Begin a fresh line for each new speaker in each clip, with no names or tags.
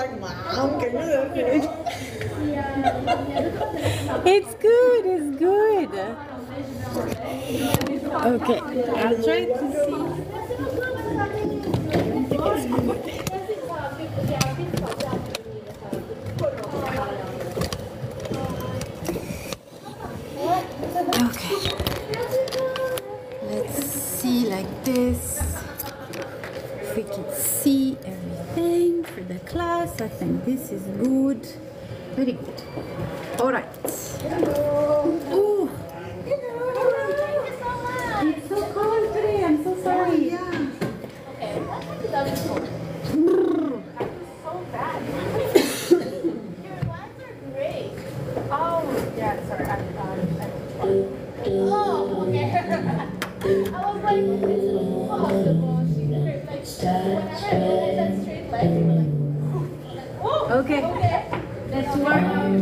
like, Mom, can you look at it?
It's good, it's good. Okay, I'll try to see. Okay, let's see like this. If we can see everything for the class, I think this is good. Very good. All right. Ooh. It's so cold today. I'm so sorry. Okay. Let's work.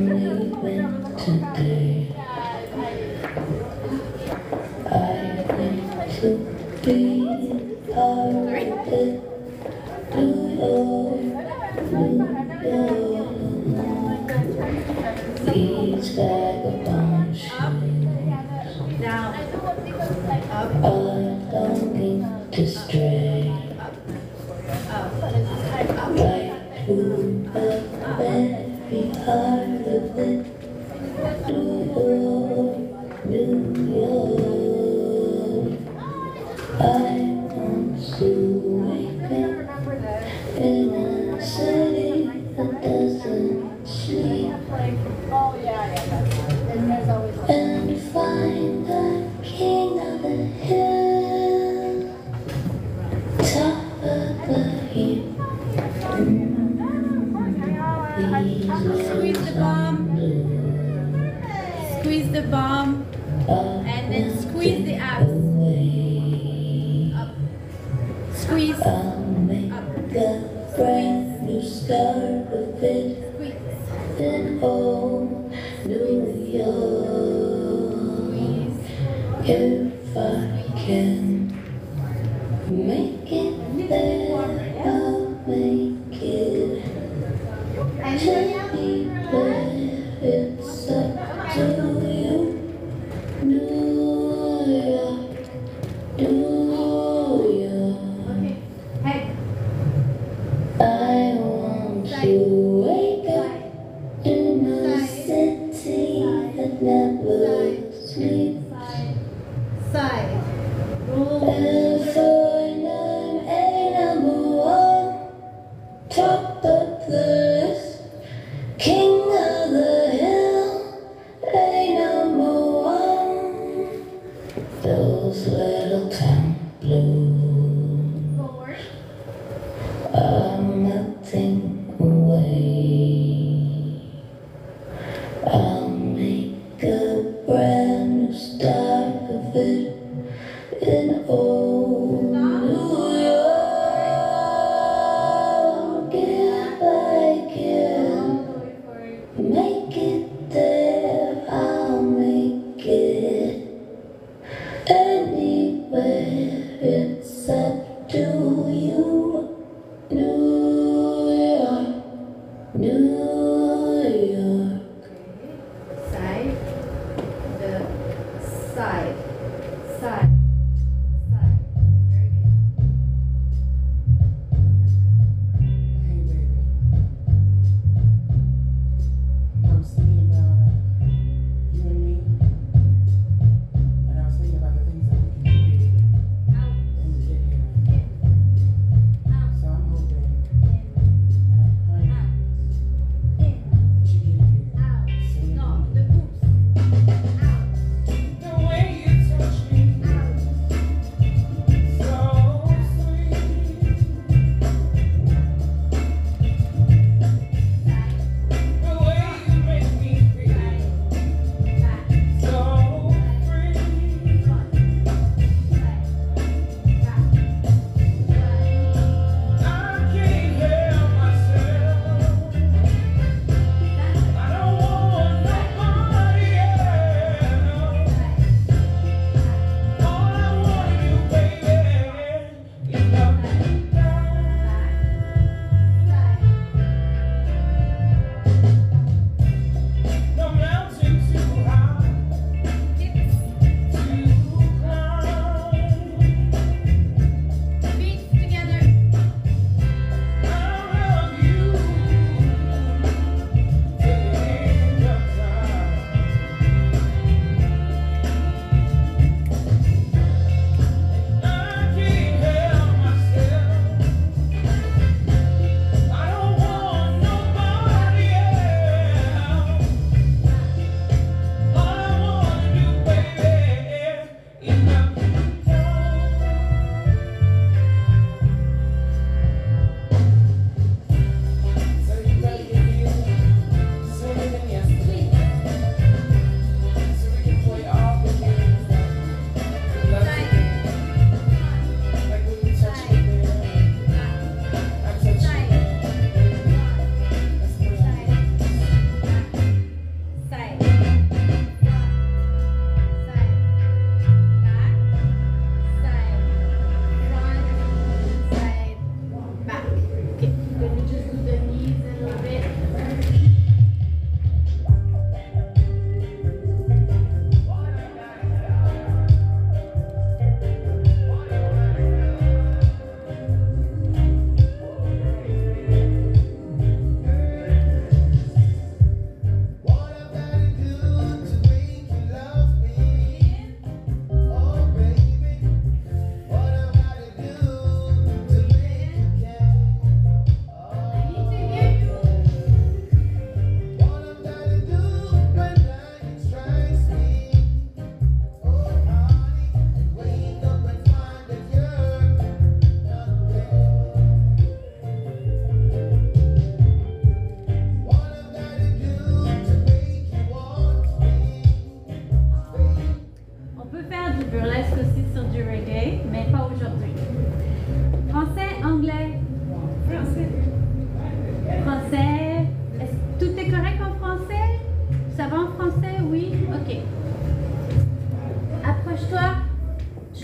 Down.
I don't need to stray. Right to the very heart of it. New York. I want to wake up in a city that doesn't sleep. And find the king of the hill, top of the hill.
Squeeze the bomb. Squeeze the bomb. And then squeeze the abs. Up. Squeeze.
I'll make a brand new start with it.
Squeeze.
In old New York. If I can make it there, I'll make it. Tell me where it's up to you. New York, New York.
Head.
I want to wake up in a city that never sleeps.
Side.
And find an number one, top of the list.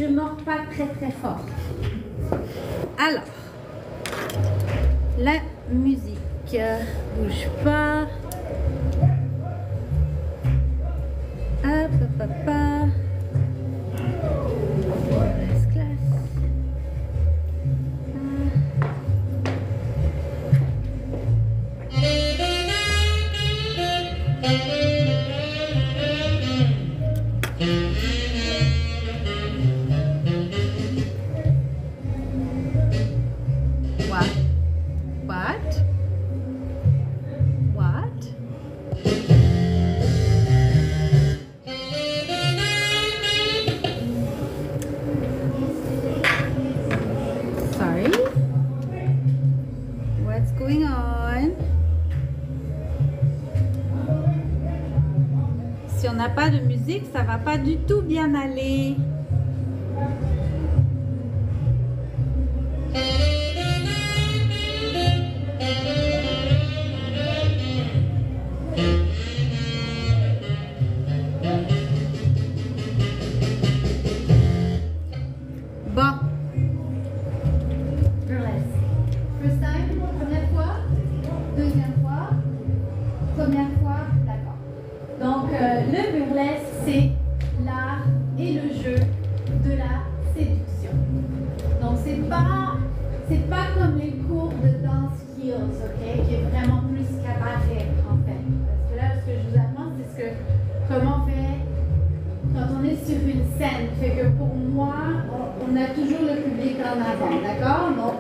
mords pas très très fort. Alors, la musique, bouge pas. Hop, hop, hop, hop. Classe, classe. What? What? What? Sorry? What's going on? Si on n'a pas de musique, ça va pas du tout bien aller. Bon.
Burlesque. First time, première fois, deuxième fois, première fois, d'accord. Donc le burlesque, c'est l'art et le jeu de la séduction. Donc c'est pas comme les cours de dance skills, ok, qui est vraiment plus cabaret en fait. Parce que là, ce que je vous apprends, c'est comment on fait quand on est sur une scène. Fait que pour moi, on a toujours le public en avant, d'accord? Donc,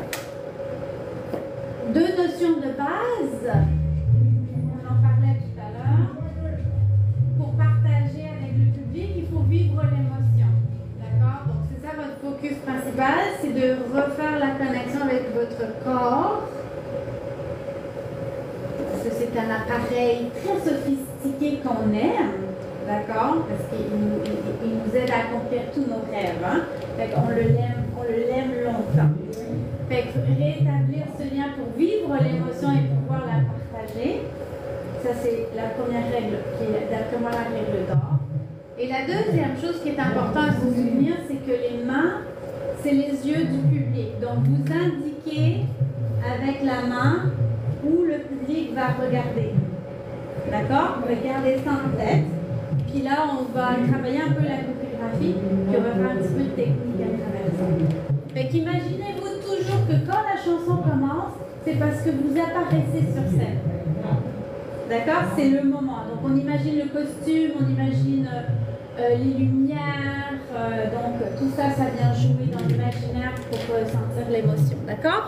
deux notions de base, on en parlait tout à l'heure. Pour partager avec le public, il faut vivre l'émotion, d'accord? Donc, c'est ça votre focus principal, c'est de refaire la connexion avec votre corps. Parce que c'est un appareil très sophistiqué qu'on aime. D'accord? Parce qu'il nous aide à accomplir tous nos rêves. Hein? Fait qu'on le l'aime longtemps. Fait que rétablir ce lien pour vivre l'émotion et pouvoir la partager, ça c'est la première règle qui est d'après moi la règle d'or. Et la deuxième chose qui est importante à se souvenir, c'est que les mains, c'est les yeux du public. Donc vous indiquez avec la main où le public va regarder. D'accord? Vous pouvez garder ça en tête. Puis là, on va travailler un peu la chorégraphie, puis on va faire un petit peu de technique à travers ça. Fait qu'imaginez-vous toujours que quand la chanson commence, c'est parce que vous apparaissez sur scène. D'accord? C'est le moment. Donc on imagine le costume, on imagine les lumières, donc tout ça, ça vient jouer dans l'imaginaire pour sentir l'émotion. D'accord?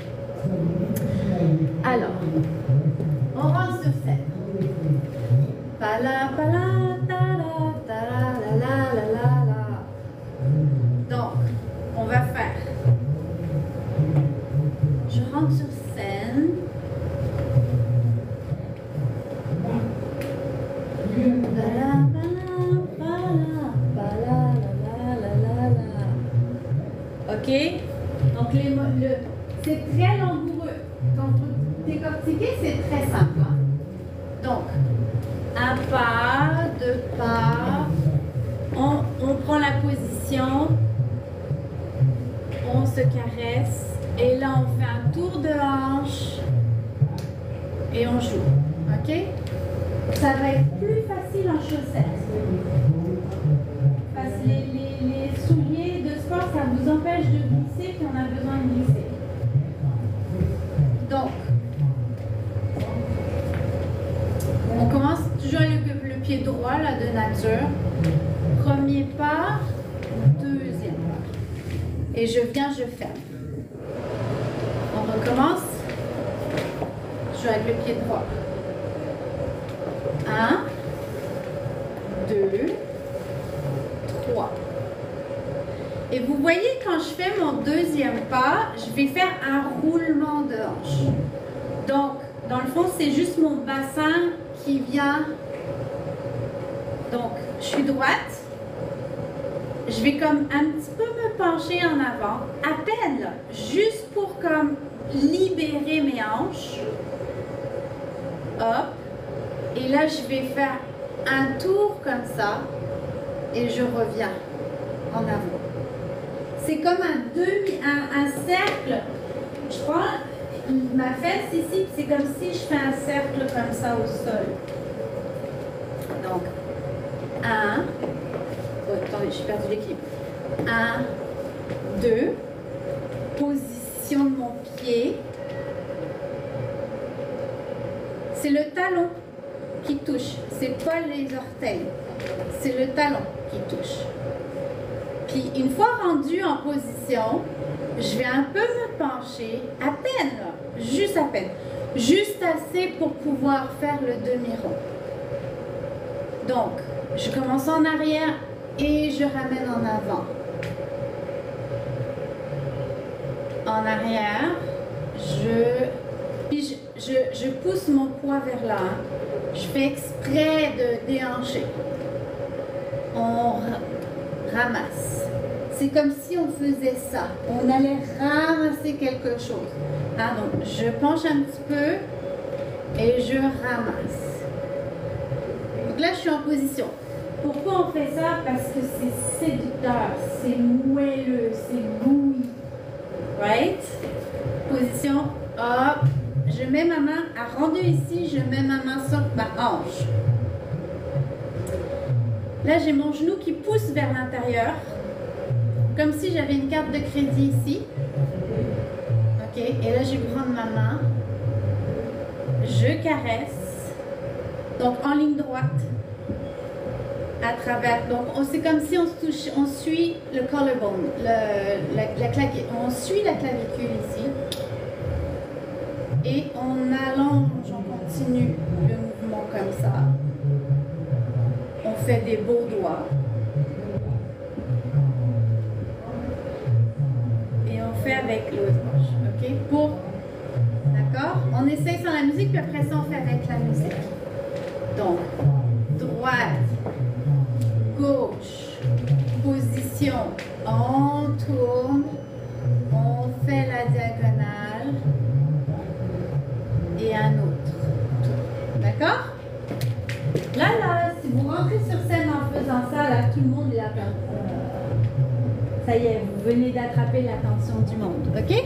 Alors, on rentre sur scène. Pala, pala, tala, tala, la, la, la, la, la. Donc, on va faire. Je rentre sur scène. Pala, pala, pala, pala, la, la, la, la. Ok? Donc, c'est très langoureux. Quand vous décortiquez, c'est très simple. Hein? Donc, un pas, deux pas, on prend la position, on se caresse, et là on fait un tour de hanche et on joue, ok? Ça va être plus facile en chaussettes, parce que les souliers de sport, ça vous empêche de glisser, puis on a besoin de glisser. Donc, on commence toujours avec le pied droit là, de nature. Premier pas, deuxième pas. Et je viens, je ferme. On recommence. Je joue avec le pied droit. 1, 2, 3. Et vous voyez, quand je fais mon deuxième pas, je vais faire un roulement de hanche. Donc, dans le fond, c'est juste mon bassin qui vient. Donc, je suis droite. Je vais comme un petit peu me pencher en avant, à peine là, juste pour comme libérer mes hanches. Hop. Et là, je vais faire un tour comme ça et je reviens en avant. c'est comme un cercle. Je prends ma fesse ici, c'est comme si je fais un cercle comme ça au sol. Donc, 1, oh, attendez, j'ai perdu l'équilibre. 1, 2, position de mon pied. C'est le talon qui touche, c'est pas les orteils, c'est le talon qui touche. Puis une fois rendu en position, je vais un peu me pencher, à peine, là, juste à peine, juste assez pour pouvoir faire le demi-rond. Donc, je commence en arrière et je ramène en avant. En arrière, je pousse mon poids vers là. Je fais exprès de déhancher. On ramasse. C'est comme si on faisait ça. On allait ramasser quelque chose. Ah, donc, je penche un petit peu et je ramasse. Donc là, je suis en position. Pourquoi on fait ça? Parce que c'est séducteur, c'est moelleux, c'est bouilli. Right? Position, hop. Je mets ma main, à rendu ici, je mets ma main sur ma hanche. Là, j'ai mon genou qui pousse vers l'intérieur, comme si j'avais une carte de crédit ici. Ok, et là, je vais prendre ma main, je caresse, donc en ligne droite, à travers. Donc, c'est comme si on se touche, on suit le collarbone, on suit la clavicule ici. Et on allonge, on continue le mouvement comme ça. On fait des beaux doigts. Et on fait avec l'autre manche, ok? D'accord? On essaye sans la musique, puis après ça, on fait avec la musique. Donc, droite, gauche, position, on tourne, on fait la diagonale. Et un autre tour. D'accord? Là, si vous rentrez sur scène en faisant ça, là, tout le monde est là. Ça y est, vous venez d'attraper l'attention du monde. OK?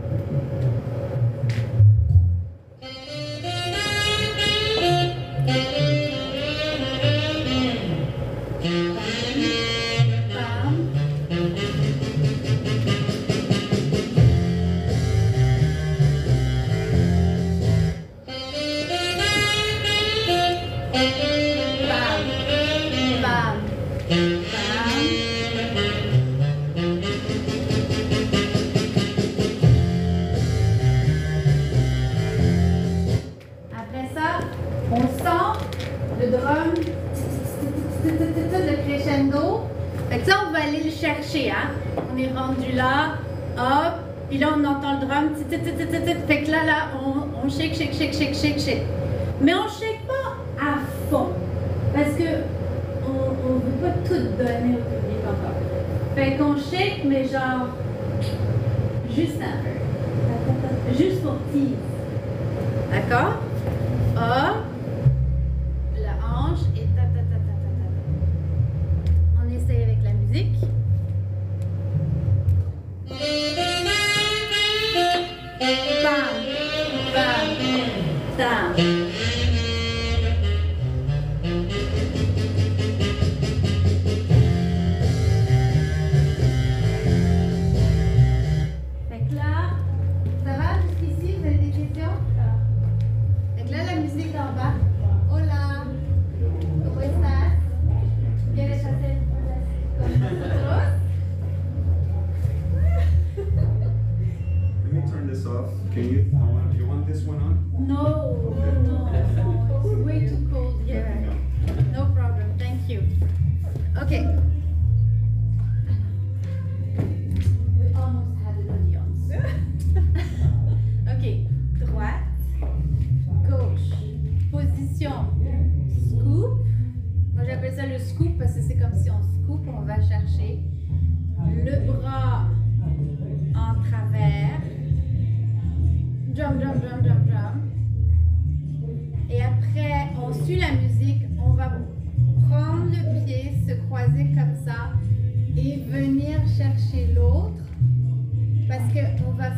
On est rendu là, hop, puis là on entend le drum, fait que là, on shake, shake, shake, shake, shake, shake. Mais on shake pas à fond, parce que on veut pas tout donner au public encore. Fait qu'on shake, mais genre, juste un peu, juste pour tease. D'accord? Hop, la hanche et ta ta ta ta ta ta. On essaye avec la musique. Bam, bam, bam. Fait que là, ça va jusqu'ici, vous avez des questions? Fait que là, la musique en bas. Hola, ¿cómo estás? ¿Quieres hacer con nosotros?
Let me turn this off. Can you? You want this one on?
No, it's way too cold here. No problem, thank you. Okay. We almost had an audience. Okay, droite, gauche, position, scoop. Moi j'appelle ça le scoop parce que c'est comme si on scoop, on va chercher le bras en travers. Drum, drum, drum, drum, drum. Et après, on suit la musique, on va prendre le pied, se croiser comme ça et venir chercher l'autre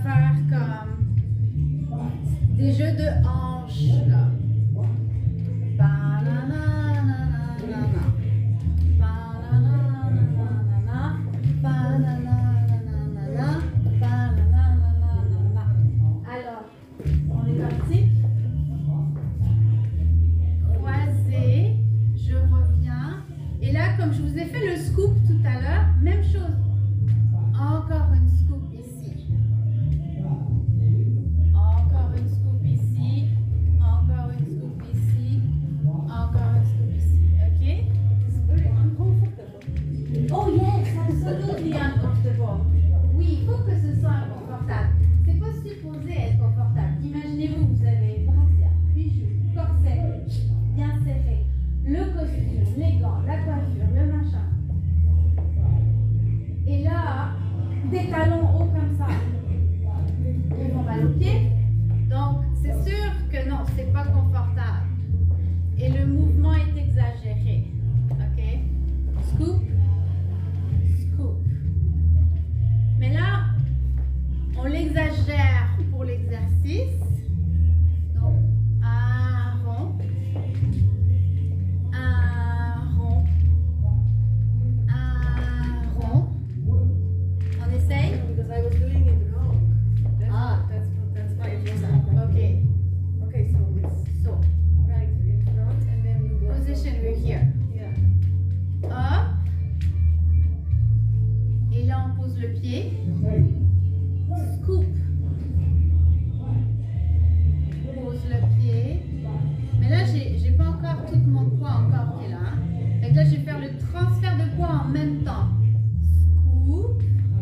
faire comme des jeux de hanches là.
Alors, on est parti.
Croisé, je reviens. Et là, comme je vous ai fait le scoop tout à l'heure, même chose. Encore une scoop ici. Encore une scoop ici. Encore une scoop ici. Encore une scoop ici. OK?
Oh yes, absolutely uncomfortable. Oui, il faut que ce soit inconfortable. C'est pas supposé être confortable. Imaginez-vous, vous avez brassière, bijoux, corset, bien serré, le costume, les gants, la coiffure, le machin. Et là, des talons hauts comme ça. Ils vont mal aux pieds.
Donc, c'est sûr que non, c'est pas confortable. Et le mouvement est exagéré. OK? Scoop. Scoop. Mais là, on l'exagère pour l'exercice. Donc, un rond. Un rond. Un rond. On essaye?
Because I was doing it wrong.
Ah.
That's why it was happening.
OK.
Okay, so it's
So,
right in front and then you go.
position, we're here.
Yeah.
Hop. Et là, on pose le pied. Scoop. Pose le pied. Mais là, j'ai pas encore tout mon poids encore qui est là. Fait que là, je vais faire le transfert de poids en même temps. Scoop.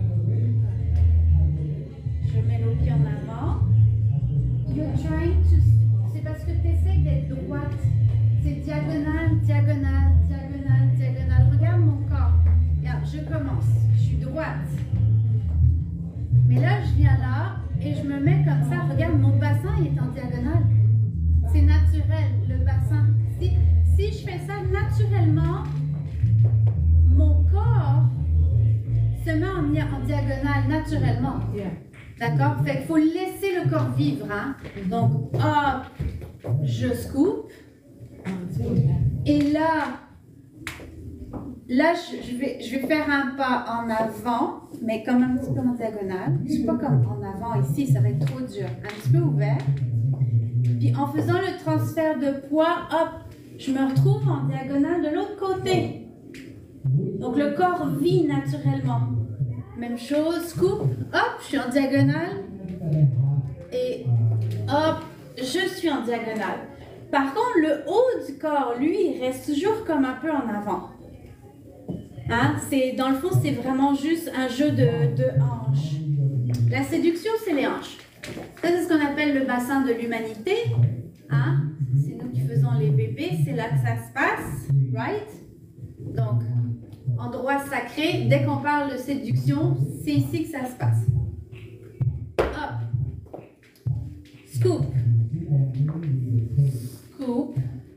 Je mets le pied en avant. You're trying to... C'est parce que tu essaies d'être droite. C'est diagonale, diagonale, diagonale, diagonale. Regarde mon corps. Regarde, je commence. Je suis droite. Mais là, je viens là et je me mets comme ça. Regarde, mon bassin il est en diagonale. C'est naturel, le bassin. Si je fais ça naturellement, mon corps se met en diagonale naturellement.
Yeah.
D'accord? Fait qu'il faut laisser le corps vivre. Hein? Donc, hop, je scoop. Et là, je vais faire un pas en avant, mais comme un petit peu en diagonale. Je ne suis pas comme en avant ici, ça va être trop dur. Un petit peu ouvert. Puis en faisant le transfert de poids, hop, je me retrouve en diagonale de l'autre côté. Donc le corps vit naturellement. Même chose, scoop, hop, je suis en diagonale. Et hop, je suis en diagonale. Par contre, le haut du corps, lui, il reste toujours comme un peu en avant. Hein? Dans le fond, c'est vraiment juste un jeu de hanches. La séduction, c'est les hanches. Ça, c'est ce qu'on appelle le bassin de l'humanité. Hein? C'est nous qui faisons les bébés, c'est là que ça se passe. Right? Donc, en droit sacré, dès qu'on parle de séduction, c'est ici que ça se passe. Hop. Scoop. Scoop.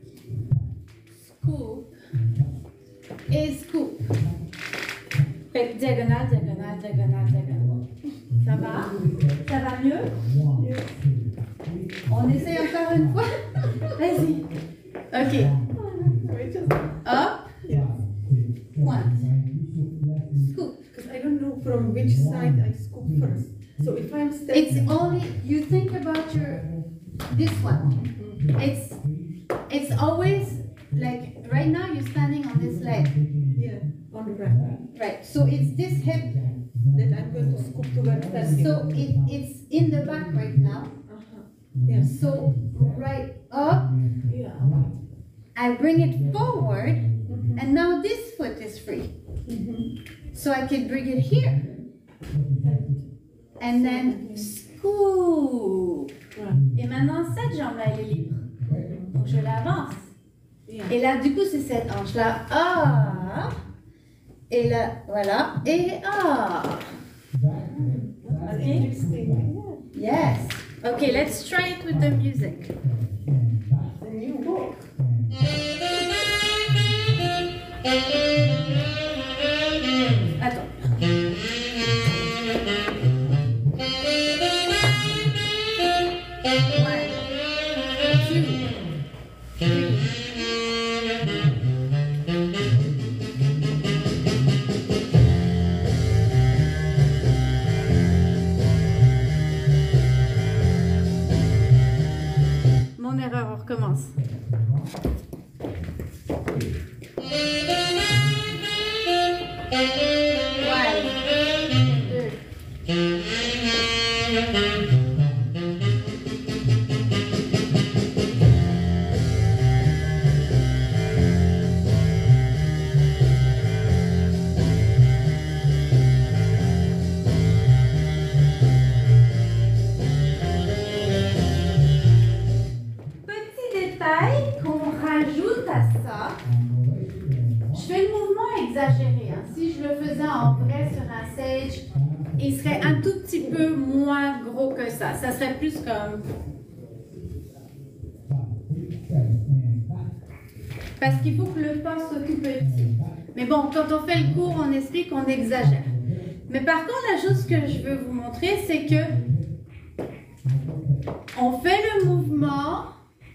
Scoop. Et scoop. Fait que diagonale, diagonale, diagonale, diagonale. Ça va? Ça va mieux? On essaye encore une fois? Vas-y. OK. Hop. Pointe. Scoop.
Because I don't know from which side I scoop first. So if I'm
It's
standing,
only, you think about this one. It's always, like, right now you're standing on this leg.
yeah, on the right,
Right. So it's this hip.
then I'm going to scoop to where I'm standing.
So it's in the back right now.
Yes.
So right up,
Yeah.
I bring it forward, and now this foot is free. So I can bring it here. And then scoop. Et maintenant, cette jambe-là, elle est libre. Donc je l'avance. Et là, du coup, c'est cette hanche-là. Ah! Et là, voilà. Et ah! Okay?
Interesting.
Yes. Okay, let's try it with the music.
The new book.
Attends. Mon erreur, on recommence.
Qu'on rajoute à ça, je fais le mouvement exagéré. Hein. Si je le faisais en vrai sur un stage, il serait un tout petit peu moins gros que ça. Ça serait plus comme... Parce qu'il faut que le pas soit tout petit. Mais bon, quand on fait le cours, on explique, on exagère. Mais par contre, la chose que je veux vous montrer, c'est que on fait le mouvement,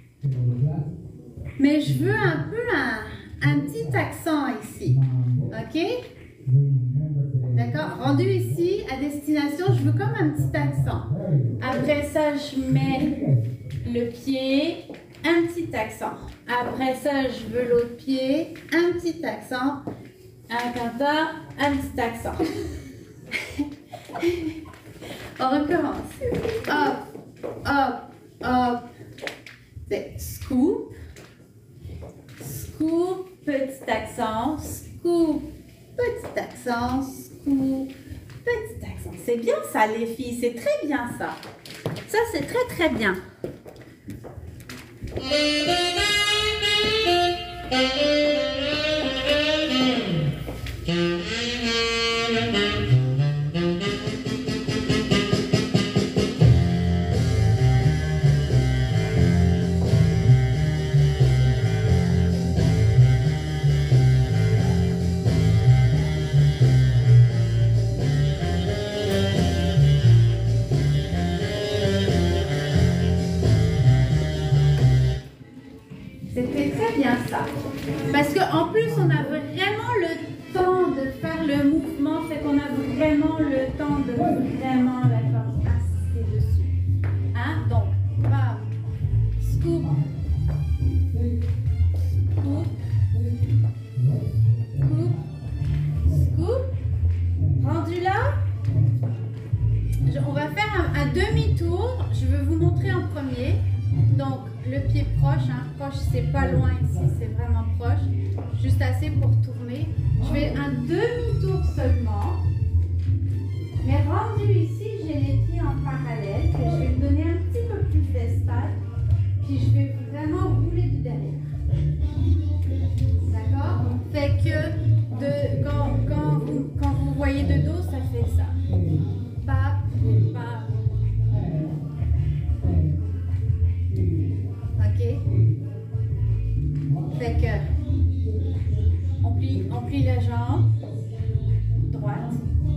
mais je veux un peu un petit accent ici. OK? D'accord? Rendu ici, à destination, je veux comme un petit accent. Après ça, je mets le pied, un petit accent. Après ça, je veux l'autre pied, un petit accent. Un kata, un petit accent. On recommence. Hop, hop, hop. C'est scoop. Scoop, petit accent. Scoop, petit accent. Scoop, petit accent. C'est bien ça, les filles. C'est très bien ça.
Ça, c'est très, très bien.
C'était très bien ça. Parce qu'en plus, on a vraiment le temps de faire le mouvement, fait qu'on a vraiment le temps de vraiment insister dessus. Hein? Donc, bam, scoop, scoop, scoop, scoop. Rendu là, on va faire un demi-tour. Je vais vous montrer en premier. Donc, le pied proche, hein, proche, c'est pas loin ici, c'est vraiment proche, juste assez pour tourner. Je fais un demi-tour seulement, mais rendu ici, j'ai les pieds en parallèle, que je vais me donner un petit peu plus d'espace, puis je vais vraiment rouler du derrière. D'accord? Fait que quand vous voyez de dos, ça fait ça. Pap, pap. OK? Fait que on plie la jambe droite.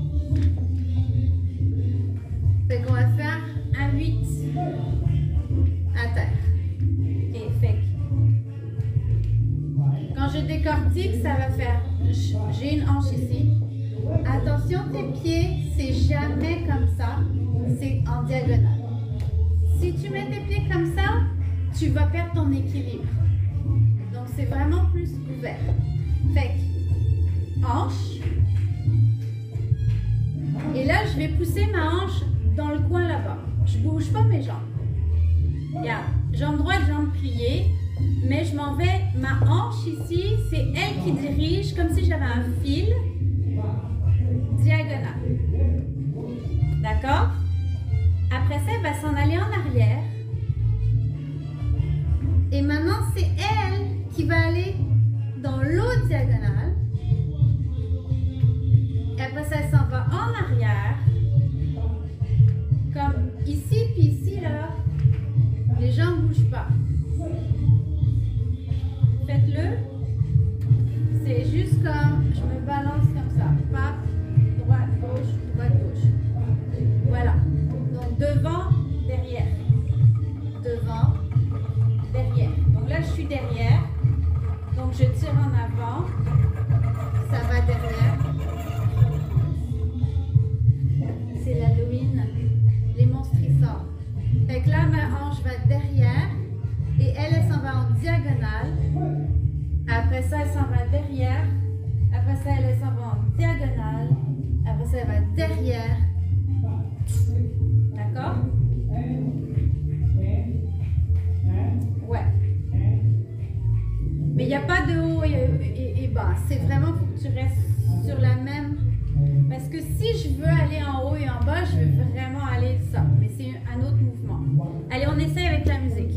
Fait qu'on va faire un 8 à terre. OK? Fait que quand je décortique, ça va faire, j'ai une hanche ici. Attention, tes pieds, c'est jamais comme ça, c'est en diagonale. Si tu mets tes pieds comme ça, tu vas perdre ton équilibre. Donc, c'est vraiment plus ouvert. Fait que, hanche. Et là, je vais pousser ma hanche dans le coin là-bas. Je bouge pas mes jambes. Regarde, jambe droite, jambe pliée. Mais je m'en vais, ma hanche ici, c'est elle qui dirige, comme si j'avais un fil diagonal. D'accord? Après ça, elle va s'en aller en arrière. Et maintenant, c'est elle qui va aller dans l'autre diagonale. Et après ça, elle s'en va en arrière. Comme ici, puis ici, là. Les jambes ne bougent pas. Faites-le. C'est juste comme, je me balance comme ça. Pape, droite, gauche, droite, gauche. Voilà. Donc, devant, derrière. suis derrière. Donc je tire en avant. Ça va derrière. C'est l'Halloween. Les monstres ils sortent. Fait que là, ma hanche va derrière. Et elle s'en va en diagonale. Après ça, elle s'en va derrière. Après ça, elle s'en va en diagonale. Après ça, elle va derrière. D'accord? Ouais. Mais il n'y a pas de haut et bas. C'est vraiment pour que tu restes sur la même. Parce que si je veux aller en haut et en bas, je veux vraiment aller ça. Mais c'est un autre mouvement. Allez, on essaye avec la musique.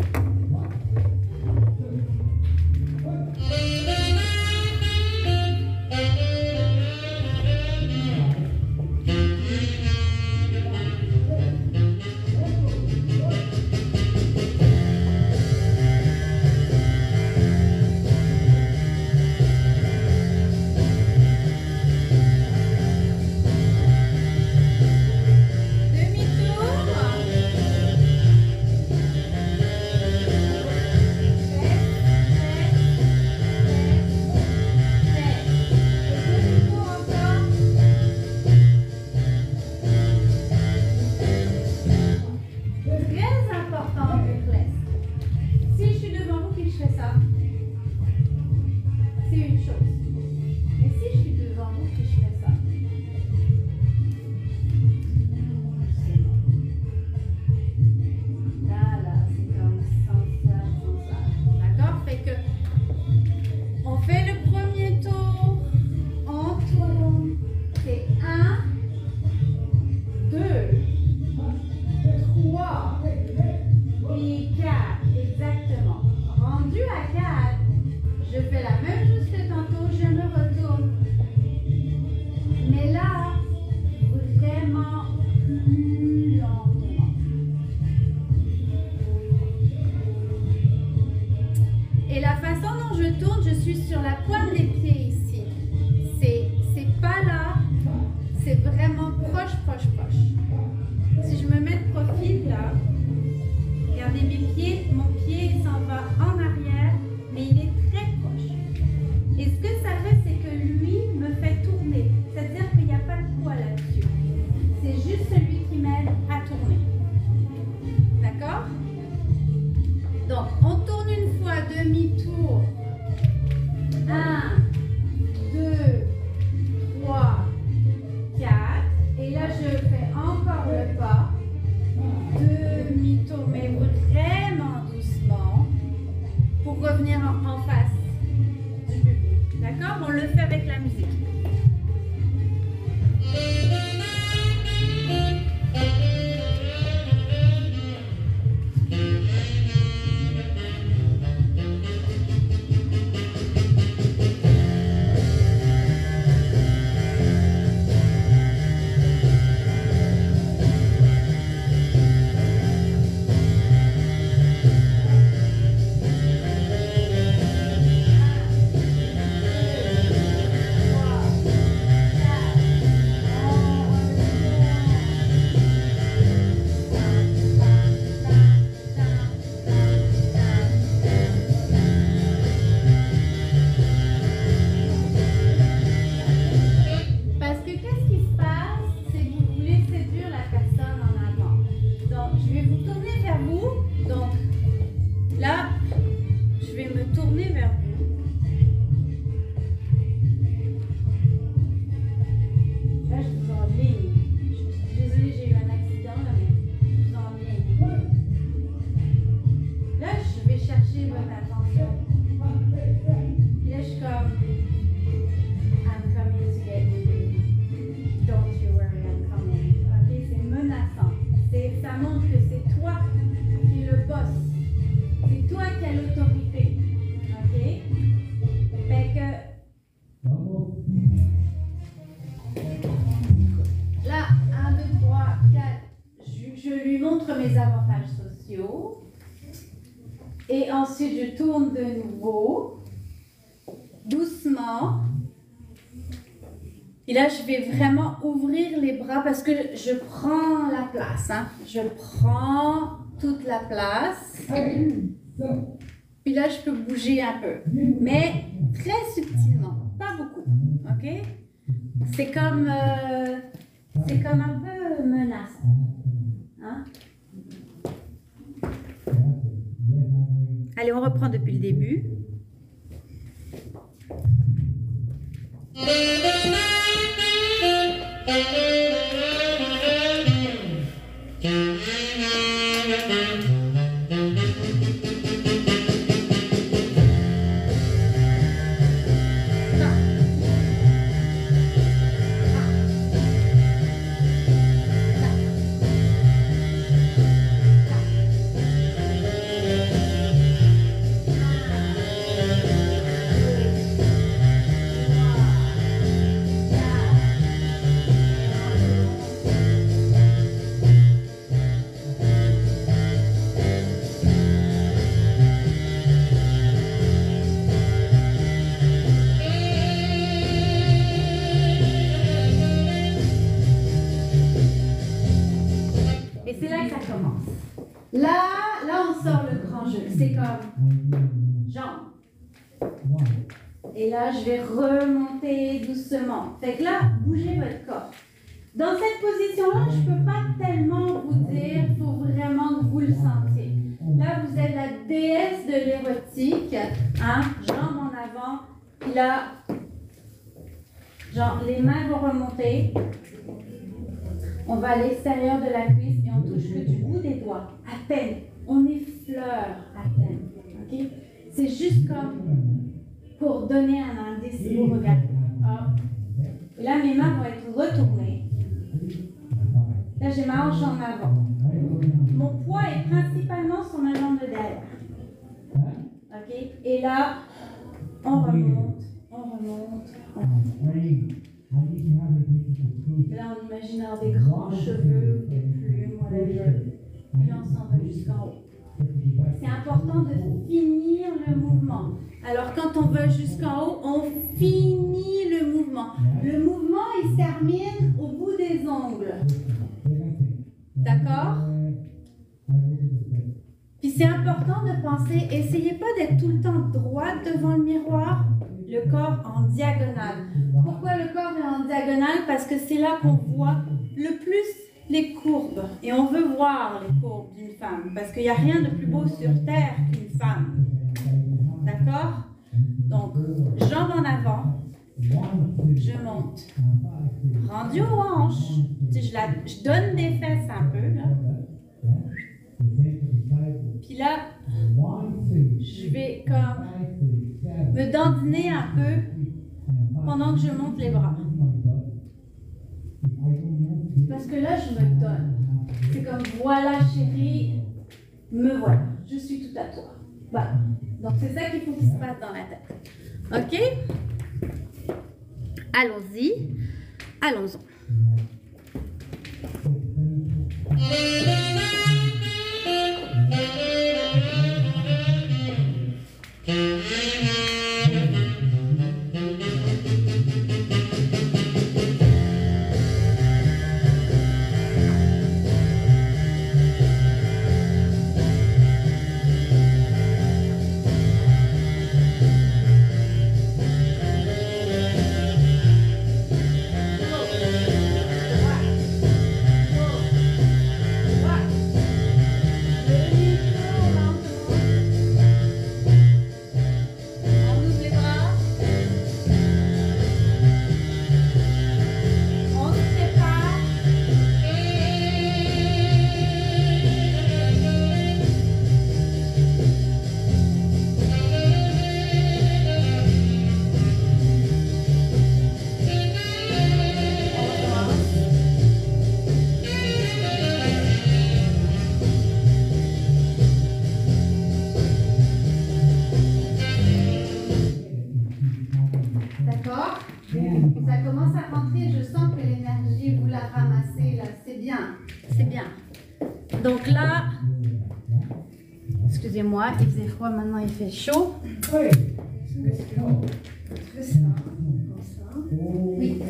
Et ensuite, je tourne de nouveau, doucement. Et là, je vais vraiment ouvrir les bras parce que je prends la place. Hein. Je prends toute la place.
Puis là, je peux bouger un peu. Mais très subtilement, pas beaucoup. OK? C'est comme un peu menaçant. Hein? Allez, on reprend depuis le début. Et c'est là que ça commence. Là, on sort le grand jeu. C'est comme jambes. Et là, je vais remonter doucement. Fait que là, bougez votre corps. Dans cette position-là, je ne peux pas tellement vous dire, il faut vraiment que vous le sentiez. Là, vous êtes la déesse de l'érotique. Hein? Jambes en avant. Puis là, genre, les mains vont remonter. On va à l'extérieur de la cuisse et on touche que du bout des doigts, à peine. On effleure à peine. Okay? C'est juste comme pour donner un indice si vous regardez. Hop. Et là, mes mains vont être retournées. Là, j'ai ma hanche en avant. Mon poids est principalement sur ma jambe de derrière. Okay? Et là, on remonte, on remonte, on remonte. Là, on imagine avoir des grands cheveux, des plumes, whatever. Puis là, on s'en va jusqu'en haut. C'est important de finir le mouvement. Alors, quand on va jusqu'en haut, on finit le mouvement. Le mouvement, il se termine au bout des ongles. D'accord? Puis c'est important de penser, essayez pas d'être tout le temps droite devant le miroir, le corps en diagonale. Pourquoi le corps est en diagonale? Parce que c'est là qu'on voit le plus les courbes. Et on veut voir les courbes d'une femme. Parce qu'il n'y a rien de plus beau sur terre qu'une femme. D'accord? Donc, jambes en avant. Je monte. Rendu aux hanches. Je donne des fesses un peu. Là. Puis là, je vais comme me dandiner un peu pendant que je monte les bras. Parce que là, je me donne. C'est comme, voilà chérie, me voilà. Je suis tout à toi. Voilà. Donc, c'est ça qu'il faut qu'il se passe dans la tête. OK? Allons-y. Allons-en. Donc là, excusez-moi, il faisait froid, maintenant il fait chaud. Oui. Oui.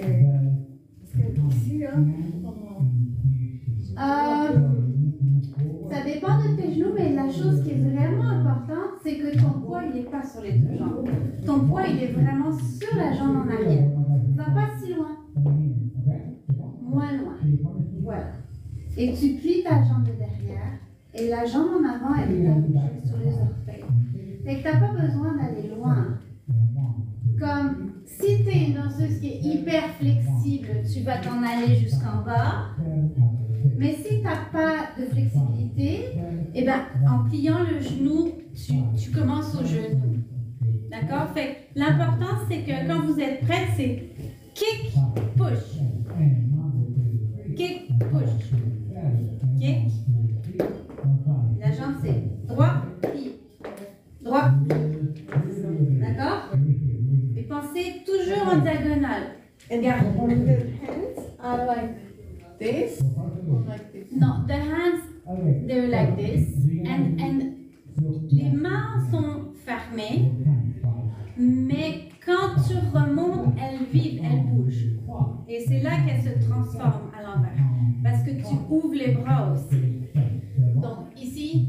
Ça dépend de tes genoux, mais la chose qui est vraiment importante, c'est que ton
poids, il n'est pas sur les deux jambes. Ton poids, il est vraiment sur la jambe en arrière. Va pas si loin. Moins loin. Voilà. Et tu plies ta jambe de derrière. Et la jambe en avant, elle est allongée sur les orteils. Fait que tu n'as pas besoin d'aller loin. Comme si tu es une danseuse qui est hyper flexible, tu vas t'en aller jusqu'en bas. Mais si tu n'as pas de flexibilité, eh ben, en pliant le genou, tu commences au genou. D'accord? Fait que l'important, c'est que quand vous êtes prête, c'est kick, push. Kick, push. Kick. La jambe, c'est droit, pli. Droit, pli. D'accord? Et pensez toujours en diagonale.
And
Regarde.
the hands are like this or like this?
Non, the hands, they're like this. And les mains sont fermées. Mais quand tu remontes, elles vivent, elles bougent. Et c'est là qu'elles se transforment à l'envers. Parce que tu ouvres les bras aussi. Donc ici,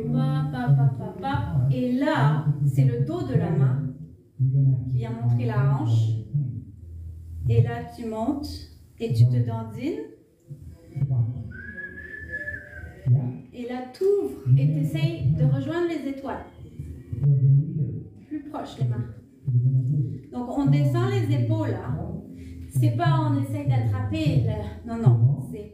et là, c'est le dos de la main qui vient montrer la hanche. Et là, tu montes et tu te dandines. Et là, tu ouvres et tu essayes de rejoindre les étoiles. Plus proche les mains. Donc, on descend les épaules là. C'est pas on essaye d'attraper. Non, non. C'est.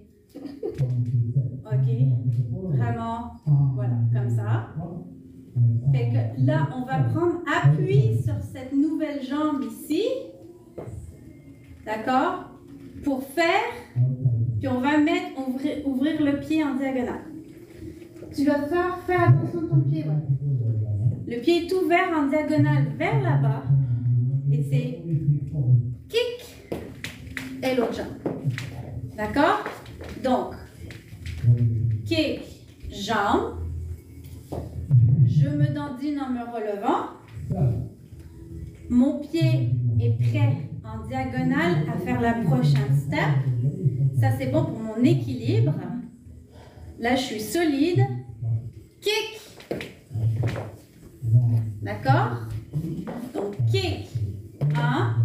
Ok. Vraiment. Voilà, comme ça. Fait que là, on va prendre appui sur cette nouvelle jambe ici. D'accord? Pour faire. Puis on va mettre, ouvrir le pied en diagonale. Tu vas faire attention à ton pied. Ouais. Le pied est ouvert en diagonale vers là-bas. Et c'est kick et l'autre jambe. D'accord? Donc, kick, jambe. Je me dandine en me relevant. Mon pied est prêt en diagonale à faire la prochaine step. Ça, c'est bon pour mon équilibre. Là, je suis solide. Kick. D'accord? Donc, kick. 1.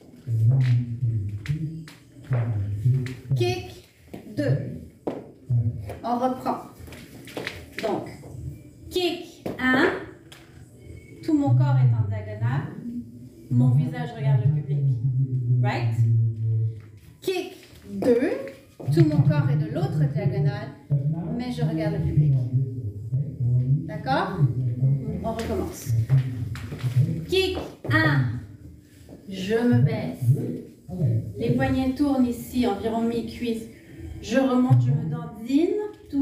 Kick. 2. On reprend. Donc, kick 1. Tout mon corps est en diagonale. Mon visage regarde le public. Right? Kick 2. Tout mon corps est de l'autre diagonale, mais je regarde le public. D'accord? On recommence. Kick 1. Je me baisse. Les poignets tournent ici, environ mi-cuisse. Je remonte, je me dandine.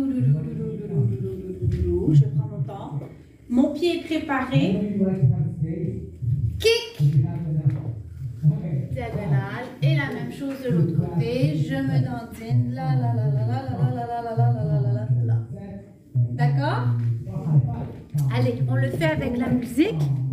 Je prends mon temps. Mon pied est préparé. Kick. Diagonale. Et la même chose de l'autre côté. Je me dandine. La la la la la la la la la la la la la la. D'accord? Allez, on le fait avec la musique.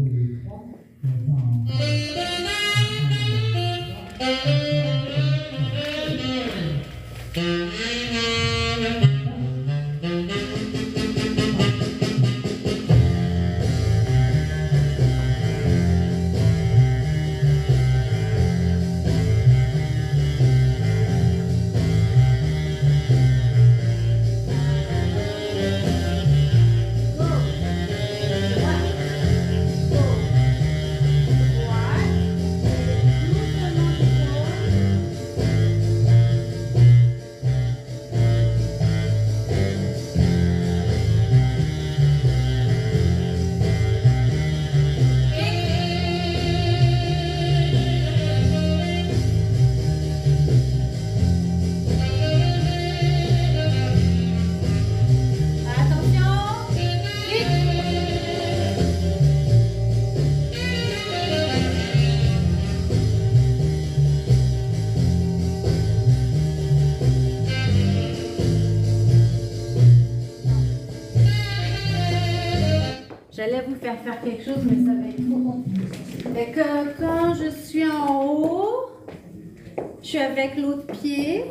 J'allais vous faire quelque chose, mais ça va être trop compliqué. Et que quand je suis en haut, je suis avec l'autre pied.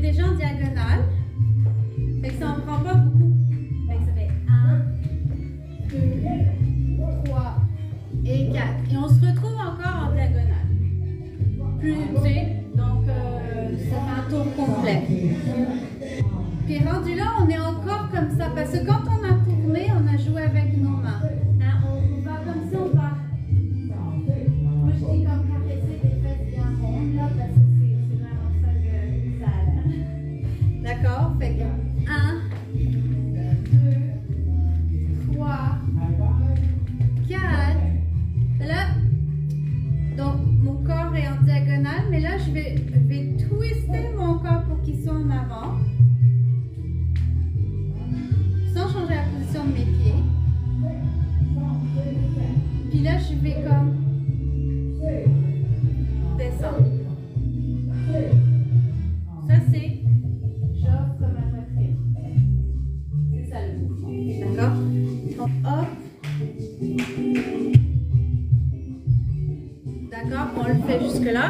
déjà en diagonale. Fait que ça en prend pas beaucoup. Fait que ça fait 1, 2, 3 et 4. Et on se retrouve encore en diagonale. Plus, tu sais, donc ça fait un tour complet. Puis rendu là, on est encore comme ça. Parce que quand on a tourné, on a joué avec nos mains. Hein, on va comme si on va. Moi, je dis comme caresser des fesses bien rondes, là, parce que c'est vraiment ça que ça a l'air. D'accord? Fait que 1, 2, 3, 4. Là, donc mon corps est en diagonale, mais là, je vais twister mon corps pour qu'il soit en avant. Sans changer la position de mes pieds. Puis là, je vais comme descendre. Ça, c'est j'offre ma poitrine. C'est ça le mouvement. D'accord? Donc, hop. D'accord? On le fait jusque-là.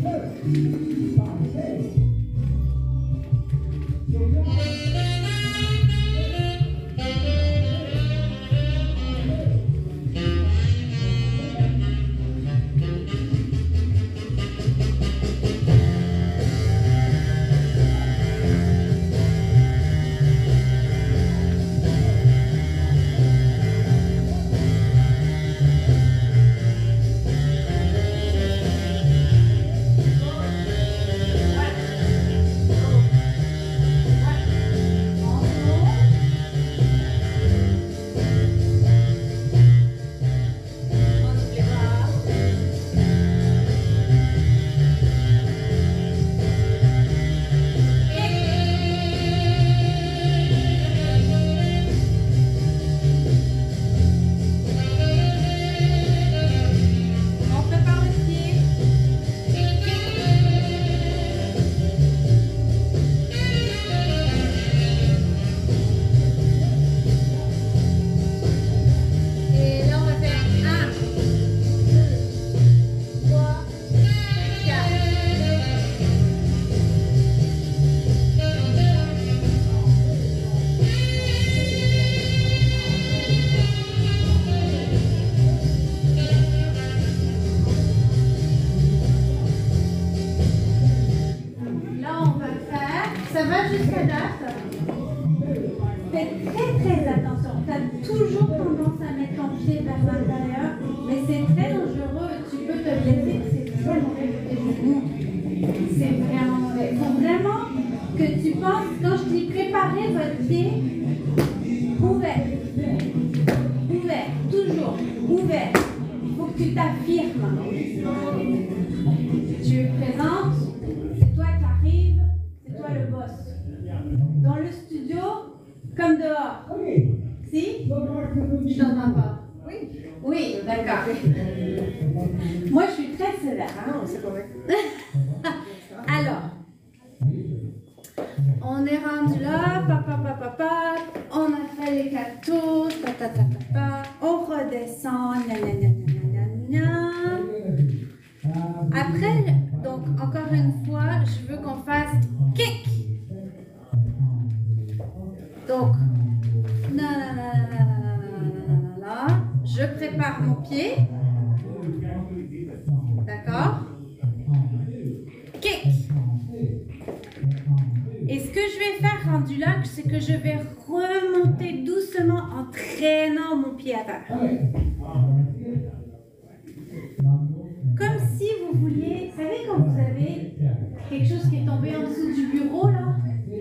Comme si vous vouliez, vous savez quand vous avez quelque chose qui est tombé en dessous du bureau là,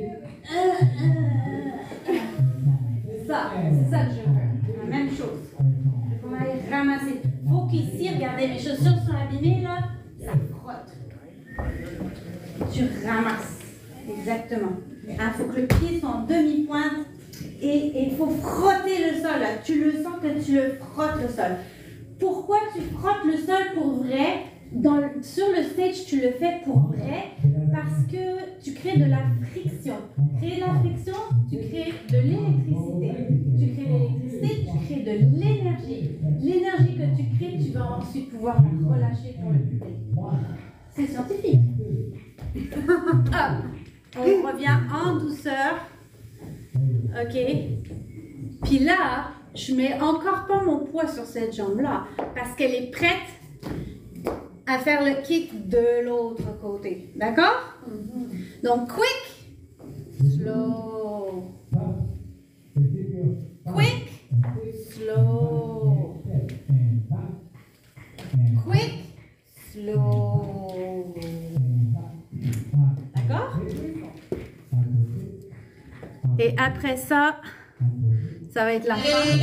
ça, c'est ça que je veux, la même chose. Il faut aller ramasser. Il faut qu'ici, regardez, mes chaussures sont abîmées là, ça frotte. Tu ramasses, exactement. Il faut que le pied soit en demi-pointe et il faut frotter le sol là. Tu le sens que tu le frottes le sol. Pourquoi tu frottes le sol pour vrai? Sur le stage, tu le fais pour vrai parce que tu crées de la friction. Créer de la friction, tu crées de l'électricité. Tu crées de l'électricité, tu crées de l'énergie. L'énergie que tu crées, tu vas ensuite pouvoir la relâcher pour le public. C'est scientifique. On revient en douceur. OK. Puis là, je mets encore pas mon poids sur cette jambe-là parce qu'elle est prête à faire le kick de l'autre côté. D'accord? Donc, quick, slow. Quick, slow. Quick, slow. D'accord? Et après ça, ça va être la fin.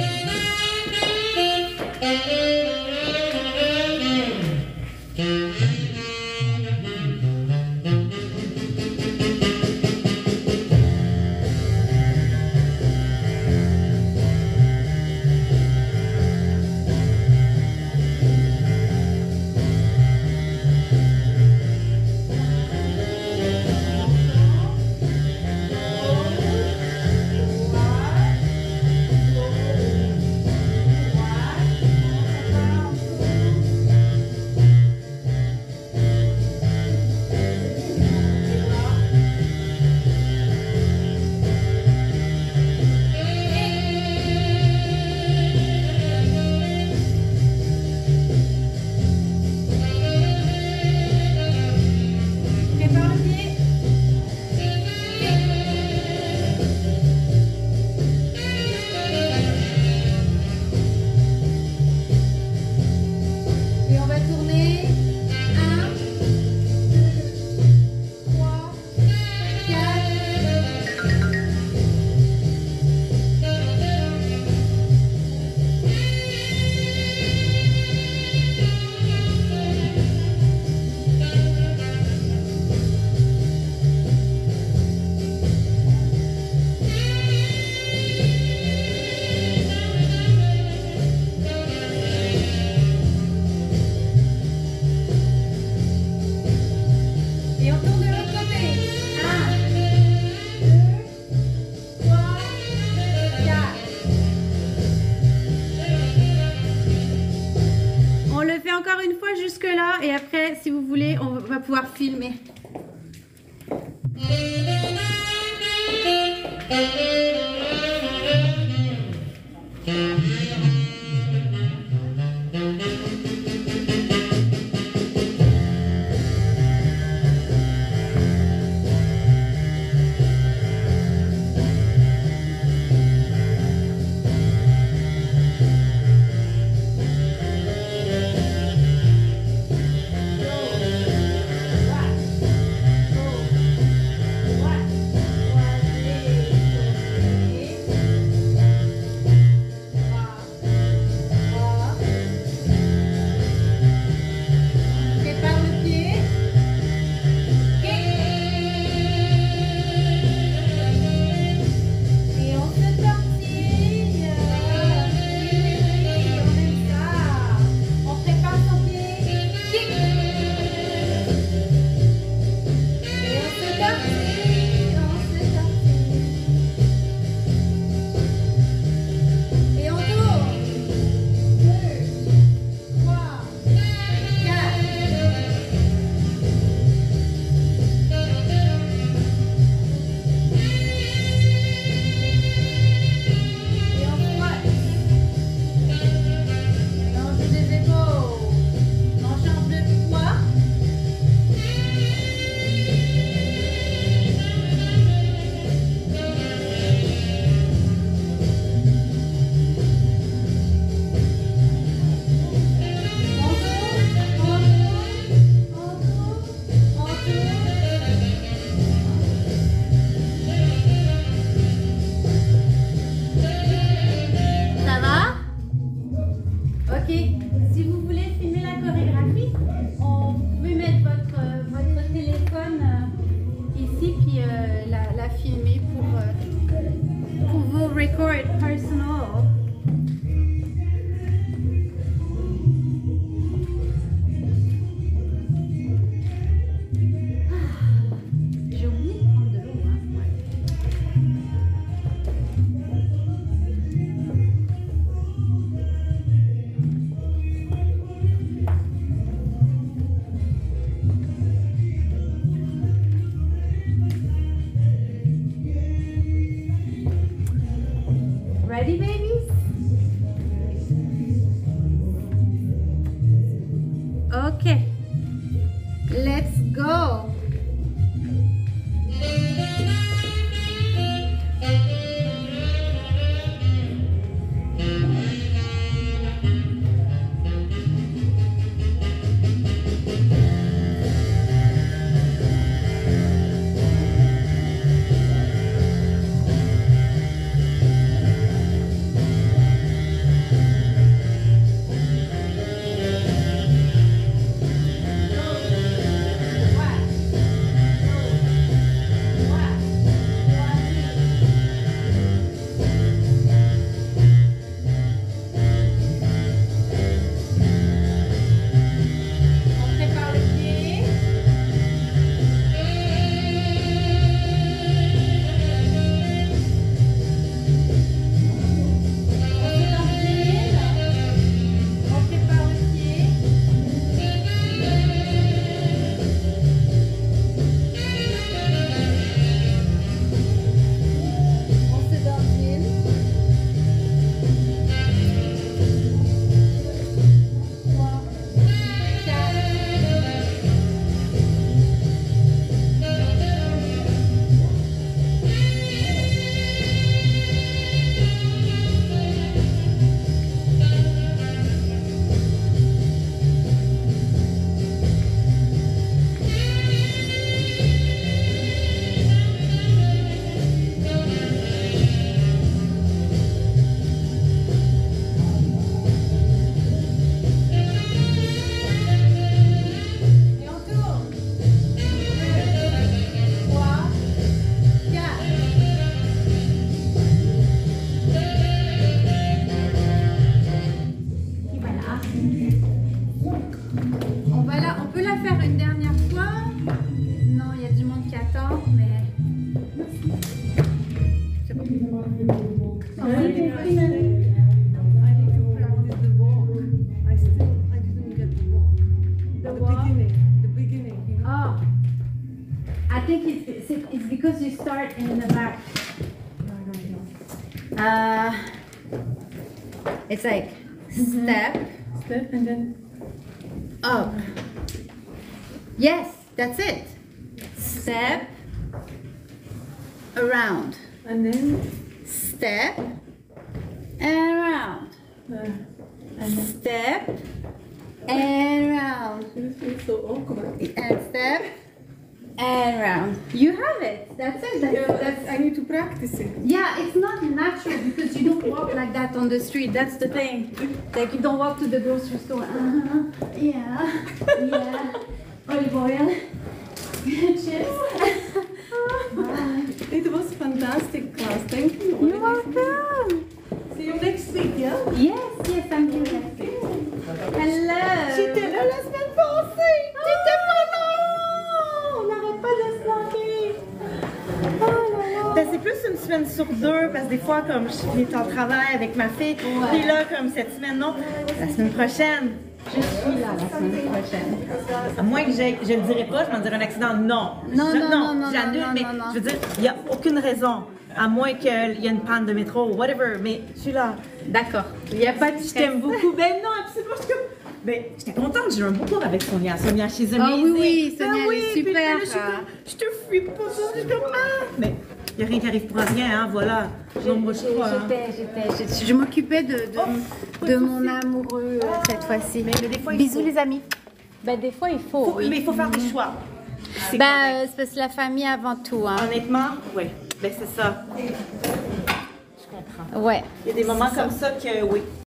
Et après, si vous voulez, on va pouvoir filmer. Ready, babies?
Okay. Let's go.
It's because you start in the back.
It's like step,
Step and then
up. Yes, that's it. Step, around.
and then
Step, and around.
and then
Step, and around.
this feels so awkward.
And step, and round. You have it. That's it. That's
I need to practice it.
yeah, it's not natural because you don't walk like that on the street. That's the thing. Like you don't walk to the grocery store. Yeah, yeah. Olive oil. Chips. Bye.
It was fantastic class. Thank you.
You're welcome.
See you next week, yeah?
Yes, yes, I'm here next week. Hello.
J'étais là la semaine passée. T'étais pas là. On n'arrête pas de se manquer.
Oh là là.
Ben, c'est plus une semaine sur deux, parce que des fois, comme je suis en travail avec ma fille, puis là, comme cette semaine, non, la semaine prochaine,
Je suis là la semaine prochaine.
à moins que je le dirai pas, je m'en dirai un accident, non. J'annule, mais je veux dire, il n'y a aucune raison, à moins qu'il y ait une panne de métro ou whatever, mais je suis là.
D'accord. Il n'y a pas de
Je t'aime beaucoup. Ben non, c'est parce que... Ben, j'étais contente, j'ai eu un beau cours avec Sonia. Sonia, she's amazing.
Oh oui, oui, Sonia, elle est
puis
super.
là, je te fuis pas, je suis comme, ah. Mais il n'y a rien qui arrive pour rien, hein, voilà. Non, moi, je crois. Hein.
Je m'occupais de mon amoureux cette fois-ci.
Mais des fois, il
Bisous
faut.
les amis. Ben, des fois il faut. Oui.
Mais il faut faire des choix. C'est
Ben,
correct.
c'est parce que la famille avant tout. Hein.
Honnêtement, oui. Ben, c'est ça. Je comprends.
Ouais.
Il y a des moments comme ça que, oui.